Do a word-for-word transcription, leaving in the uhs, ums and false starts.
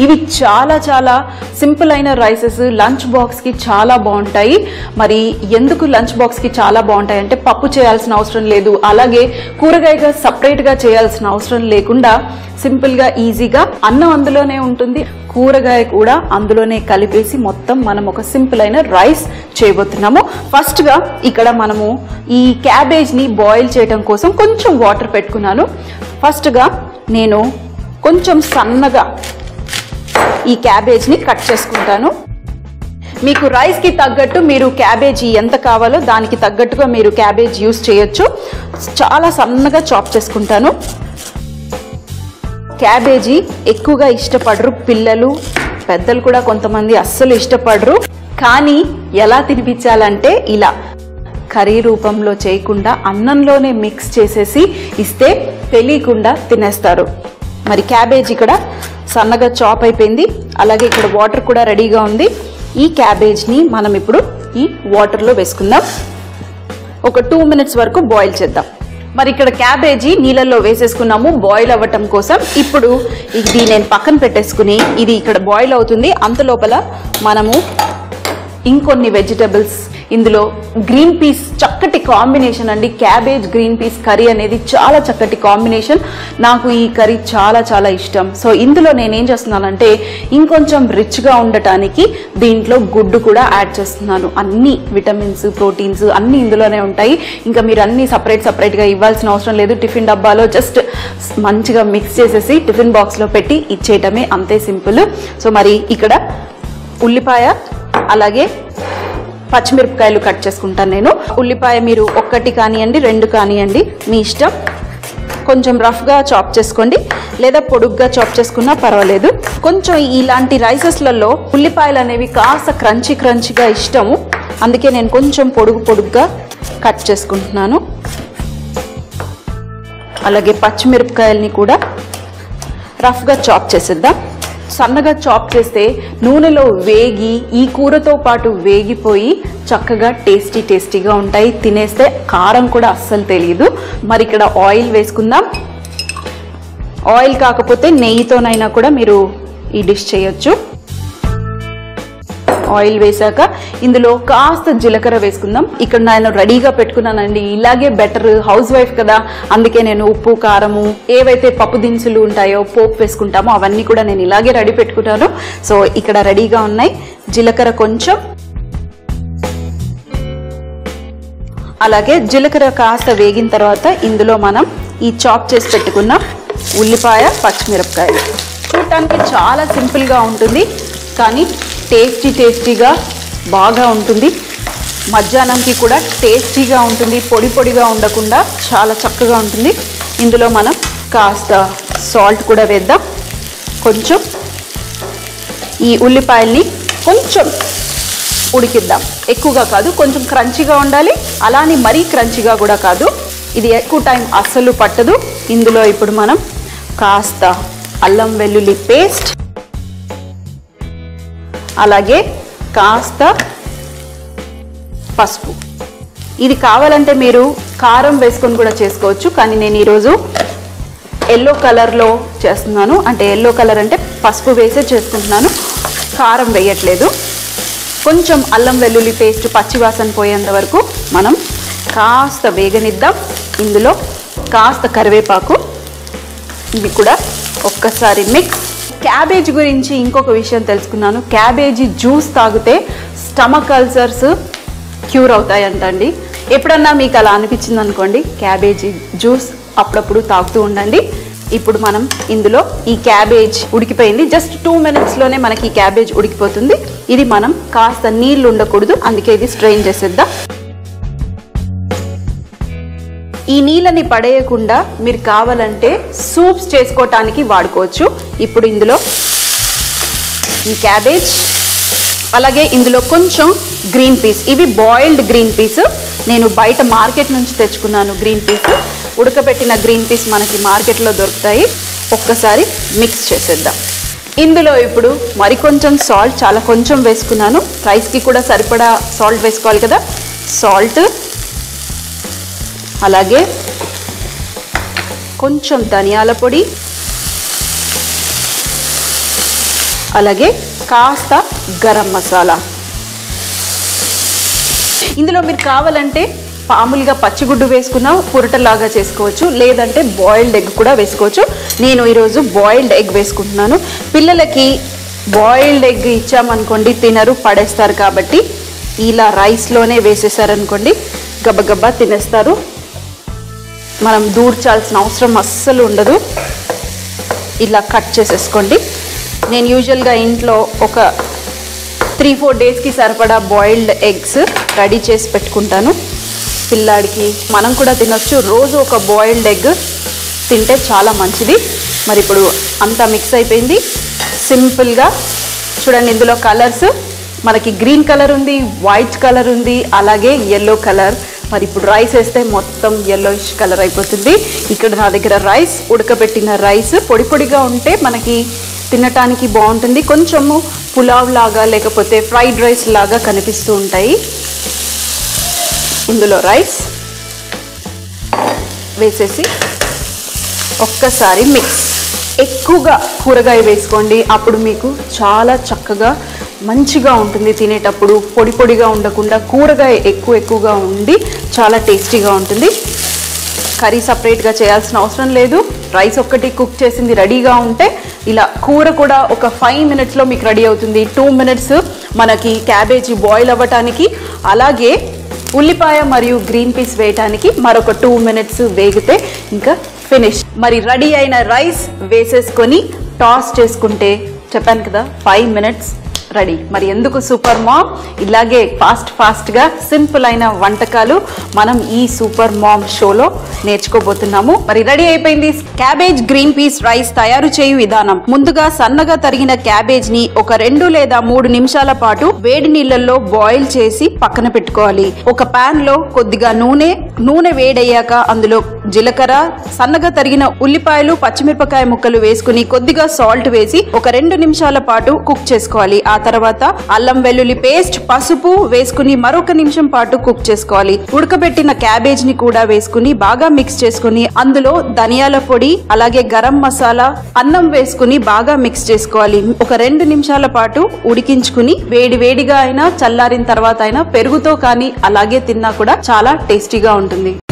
ఇవి చాలా చాలా సింపుల్ అయిన రైసెస్ లంచ్ బాక్స్కి చాలా బాగుంటాయి. మరి ఎందుకు లంచ్ బాక్స్కి చాలా బాగుంటాయి అంటే పప్పు చేయాల్సిన అవసరం లేదు, అలాగే కూరగాయగా సపరేట్గా చేయాల్సిన అవసరం లేకుండా సింపుల్గా ఈజీగా అన్నం అందులోనే ఉంటుంది, కూరగాయ కూడా అందులోనే కలిపేసి మొత్తం మనం ఒక సింపుల్ అయిన రైస్ చేయబోతున్నాము. ఫస్ట్గా ఇక్కడ మనము ఈ క్యాబేజ్ని బాయిల్ చేయడం కోసం కొంచెం వాటర్ పెట్టుకున్నాను. ఫస్ట్గా నేను కొంచెం సన్నగా ఈ క్యాబేజ్ని కట్ చేసుకుంటాను. మీకు రైస్కి తగ్గట్టు మీరు క్యాబేజీ ఎంత కావాలో దానికి తగ్గట్టుగా మీరు క్యాబేజ్ యూస్ చేయొచ్చు. చాలా సన్నగా చాప్ చేసుకుంటాను. క్యాబేజీ ఎక్కువగా ఇష్టపడరు పిల్లలు, పెద్దలు కూడా కొంతమంది అస్సలు ఇష్టపడరు. కానీ ఎలా తినిపించాలంటే ఇలా కర్రీ రూపంలో చేయకుండా అన్నంలోనే మిక్స్ చేసేసి ఇస్తే తెలియకుండా తినేస్తారు. మరి క్యాబేజీ ఇక్కడ సన్నగా చాప్ అయిపోయింది, అలాగే ఇక్కడ వాటర్ కూడా రెడీగా ఉంది. ఈ క్యాబేజ్ని మనం ఇప్పుడు ఈ వాటర్లో వేసుకుందాం. ఒక టూ మినిట్స్ వరకు బాయిల్ చేద్దాం. మరి ఇక్కడ క్యాబేజీ నీళ్ళల్లో వేసేసుకున్నాము బాయిల్ అవ్వటం కోసం. ఇప్పుడు ఇది నేను పక్కన పెట్టేసుకుని ఇది ఇక్కడ బాయిల్ అవుతుంది. అంత లోపల మనము ఇంకొన్ని వెజిటబుల్స్, ఇందులో గ్రీన్ పీస్ చక్కటి కాంబినేషన్ అండి. క్యాబేజ్ గ్రీన్ పీస్ కర్రీ అనేది చాలా చక్కటి కాంబినేషన్. నాకు ఈ కర్రీ చాలా చాలా ఇష్టం. సో ఇందులో నేనేం చేస్తున్నానంటే ఇంకొంచెం రిచ్గా ఉండటానికి దీంట్లో గుడ్డు కూడా యాడ్ చేస్తున్నాను. అన్ని విటమిన్స్, ప్రోటీన్స్ అన్నీ ఇందులోనే ఉంటాయి. ఇంకా మీరు అన్ని సపరేట్ సపరేట్గా ఇవ్వాల్సిన అవసరం లేదు. టిఫిన్ డబ్బాలో జస్ట్ మంచిగా మిక్స్ చేసేసి టిఫిన్ బాక్స్లో పెట్టి ఇచ్చేయటమే, అంతే సింపుల్. సో మరి ఇక్కడ ఉల్లిపాయ అలాగే పచ్చిమిరపకాయలు కట్ చేసుకుంటాను నేను. ఉల్లిపాయ మీరు ఒక్కటి కానివ్వండి, రెండు కానివ్వండి, మీ ఇష్టం. కొంచెం రఫ్గా చాప్ చేసుకోండి లేదా పొడుగ్గా చాప్ చేసుకున్నా పర్వాలేదు. కొంచెం ఇలాంటి రైసెస్లలో ఉల్లిపాయలు అనేవి కాస్త క్రంచీ క్రంచీగా ఇష్టము, అందుకే నేను కొంచెం పొడుగు పొడుగ్గా కట్ చేసుకుంటున్నాను. అలాగే పచ్చిమిరపకాయలని కూడా రఫ్గా చాప్ చేసేద్దాం. సన్నగా చాప్ చేస్తే నూనెలో వేగి ఈ కూరతో పాటు వేగిపోయి చక్కగా టేస్టీ టేస్టీగా ఉంటాయి. తినేస్తే కారం కూడా అస్సలు తెలియదు. మరి ఇక్కడ ఆయిల్ వేసుకుందాం. ఆయిల్ కాకపోతే నెయ్యితోనైనా కూడా మీరు ఈ డిష్ చేయొచ్చు. ఆయిల్ వేసాక ఇందులో కాస్త జీలకర్ర వేసుకుందాం. ఇక్కడ నేను రెడీగా పెట్టుకున్నానండి. ఇలాగే బెటర్, హౌస్ వైఫ్ కదా, అందుకే నేను ఉప్పు కారము ఏవైతే పప్పు దినుసులు ఉంటాయో పోపు వేసుకుంటామో అవన్నీ కూడా నేను ఇలాగే రెడీ పెట్టుకుంటాను. సో ఇక్కడ రెడీగా ఉన్నాయి. జీలకర్ర కొంచెం, అలాగే జీలకర్ర కాస్త వేగిన తర్వాత ఇందులో మనం ఈ చాప్ చేసి పెట్టుకున్న ఉల్లిపాయ పచ్చిమిరపకాయలు. చూడటానికి చాలా సింపుల్గా ఉంటుంది కానీ టేస్టీ టేస్టీగా బాగా ఉంటుంది. మధ్యాహ్నంకి కూడా టేస్టీగా ఉంటుంది, పొడి పొడిగా ఉండకుండా చాలా చక్కగా ఉంటుంది. ఇందులో మనం కాస్త సాల్ట్ కూడా వేద్దాం. కొంచెం ఈ ఉల్లిపాయల్ని కొంచెం ఉడికిద్దాం, ఎక్కువగా కాదు, కొంచెం క్రంచీగా ఉండాలి, అలానే మరీ క్రంచీగా కూడా కాదు. ఇది ఎక్కువ టైం అస్సలు పట్టదు. ఇందులో ఇప్పుడు మనం కాస్త అల్లం వెల్లుల్లి పేస్ట్, అలాగే కాస్త పసుపు. ఇది కావాలంటే మీరు కారం వేసుకొని కూడా చేసుకోవచ్చు, కానీ నేను ఈరోజు ఎల్లో కలర్లో చేస్తున్నాను. అంటే ఎల్లో కలర్ అంటే పసుపు వేసే చేసుకుంటున్నాను, కారం వేయట్లేదు. కొంచెం అల్లం వెల్లుల్లి పేస్ట్ పచ్చివాసన పోయేంత వరకు మనం కాస్త వేగనిద్దాం. ఇందులో కాస్త కరివేపాకు, ఇది కూడా ఒక్కసారి మిక్స్. క్యాబేజ్ గురించి ఇంకొక విషయం తెలుసుకున్నాను. క్యాబేజీ జ్యూస్ తాగితే స్టమక్ అల్సర్స్ క్యూర్ అవుతాయంటండి. ఎప్పుడన్నా మీకు అలా అనిపించింది అనుకోండి, క్యాబేజీ జ్యూస్ అప్పుడప్పుడు తాగుతూ ఉండండి. ఇప్పుడు మనం ఇందులో ఈ క్యాబేజ్ ఉడికిపోయింది. జస్ట్ టూ మినిట్స్లోనే మనకి ఈ క్యాబేజ్ ఉడికిపోతుంది. ఇది మనం కాస్త నీళ్ళు ఉండకూడదు, అందుకే ఇది స్ట్రెయిన్ చేసేద్దాం. ఈ నీళ్ళని పడేయకుండా మీరు కావాలంటే సూప్స్ చేసుకోవటానికి వాడుకోవచ్చు. ఇప్పుడు ఇందులో ఈ క్యాబేజ్, అలాగే ఇందులో కొంచెం గ్రీన్ పీస్. ఇవి బాయిల్డ్ గ్రీన్ పీస్, నేను బయట మార్కెట్ నుంచి తెచ్చుకున్నాను గ్రీన్ పీస్. ఉడకబెట్టిన గ్రీన్ పీస్ మనకి మార్కెట్లో దొరుకుతాయి. ఒక్కసారి మిక్స్ చేసేద్దాం. ఇందులో ఇప్పుడు మరికొంచెం సాల్ట్, చాలా కొంచెం వేసుకున్నాను, రైస్కి కూడా సరిపడా సాల్ట్ వేసుకోవాలి కదా. సాల్ట్, అలాగే కొంచెం ధనియాల పొడి, అలాగే కాస్త గరం మసాలా. ఇందులో మీరు కావాలంటే మామూలుగా పచ్చిగుడ్డు వేసుకున్న పురటలాగా చేసుకోవచ్చు, లేదంటే బాయిల్డ్ ఎగ్ కూడా వేసుకోవచ్చు. నేను ఈరోజు బాయిల్డ్ ఎగ్ వేసుకుంటున్నాను. పిల్లలకి బాయిల్డ్ ఎగ్ ఇచ్చామనుకోండి తినరు, పడేస్తారు. కాబట్టి ఇలా రైస్లోనే వేసేసారనుకోండి గబగబా తినేస్తారు. మనం దూర్చాల్సిన అవసరం అస్సలు ఉండదు. ఇలా కట్ చేసేసుకోండి. నేను యూజువల్గా ఇంట్లో ఒక త్రీ ఫోర్ డేస్కి సరిపడా బాయిల్డ్ ఎగ్స్ రెడీ చేసి పెట్టుకుంటాను. పిల్లాడికి మనం కూడా తినొచ్చు. రోజు ఒక బాయిల్డ్ ఎగ్ తింటే చాలా మంచిది. మరి ఇప్పుడు అంతా మిక్స్ అయిపోయింది. సింపుల్గా చూడండి, ఇందులో కలర్స్ మనకి గ్రీన్ కలర్ ఉంది, వైట్ కలర్ ఉంది, అలాగే ఎల్లో కలర్. మరి ఇప్పుడు రైస్ వేస్తే మొత్తం ఎల్లోయిష్ కలర్ అయిపోతుంది. ఇక్కడ నా దగ్గర రైస్, ఉడకబెట్టిన రైస్ పొడి పొడిగా ఉంటే మనకి తినటానికి బాగుంటుంది. కొంచెము పులావ్ లాగా లేకపోతే ఫ్రైడ్ రైస్ లాగా కనిపిస్తూ ఉంటాయి. ఇందులో రైస్ వేసేసి ఒక్కసారి మిక్స్. ఎక్కువగా కూరగాయ వేసుకోండి, అప్పుడు మీకు చాలా చక్కగా మంచిగా ఉంటుంది తినేటప్పుడు. పొడి పొడిగా ఉండకుండా కూరగాయ ఎక్కువ ఎక్కువగా ఉండి చాలా టేస్టీగా ఉంటుంది. కర్రీ సపరేట్గా చేయాల్సిన అవసరం లేదు. రైస్ ఒక్కటి కుక్ చేసింది రెడీగా ఉంటే ఇలా కూర కూడా ఒక ఫైవ్ మినిట్స్లో మీకు రెడీ అవుతుంది. టూ మినిట్స్ మనకి క్యాబేజీ బాయిల్ అవ్వటానికి, అలాగే ఉల్లిపాయ మరియు గ్రీన్ పీస్ వేయటానికి మరొక టూ మినిట్స్ వేగితే ఇంకా ఫినిష్. మరి రెడీ అయిన రైస్ వేసేసుకొని టాస్ చేసుకుంటే చెప్పాను కదా ఫైవ్ మినిట్స్ రెడీ. మరి ఎందుకు సూపర్ మామ్? ఇలాగే ఫాస్ట్ ఫాస్ట్గా సింపుల్ అయిన వంటకాలు మనం ఈ సూపర్ మామ్ షోలో నేర్చుకోబోతున్నాము. మరి రెడీ అయిపోయింది క్యాబేజ్ గ్రీన్ పీస్ రైస్. తయారు చేయు విధానం: ముందుగా సన్నగా తరిగిన క్యాబేజ్ ని ఒక రెండు లేదా మూడు నిమిషాల పాటు వేడి నీళ్ళల్లో బాయిల్ చేసి పక్కన పెట్టుకోవాలి. ఒక పాన్ లో కొద్దిగా నూనె నూనె వేడయ్యాక అందులో జీలకర్ర, సన్నగా తరిగిన ఉల్లిపాయలు, పచ్చిమిరపకాయ ముక్కలు వేసుకుని కొద్దిగా సాల్ట్ వేసి ఒక రెండు నిమిషాల పాటు కుక్ చేసుకోవాలి. ఆ తర్వాత అల్లం వెల్లుల్లి పేస్ట్, పసుపు వేసుకుని మరొక నిమిషం పాటు కుక్ చేసుకోవాలి. ఉడకబెట్టిన క్యాబేజ్ ని కూడా వేసుకుని బాగా మిక్స్ చేసుకుని అందులో ధనియాల పొడి, అలాగే గరం మసాలా, అన్నం వేసుకుని బాగా మిక్స్ చేసుకోవాలి. ఒక రెండు నిమిషాల పాటు ఉడికించుకుని వేడి వేడిగా అయినా చల్లారిన తర్వాత అయినా పెరుగుతో కానీ అలాగే తిన్నా కూడా చాలా టేస్టీగా ఉంటుంది.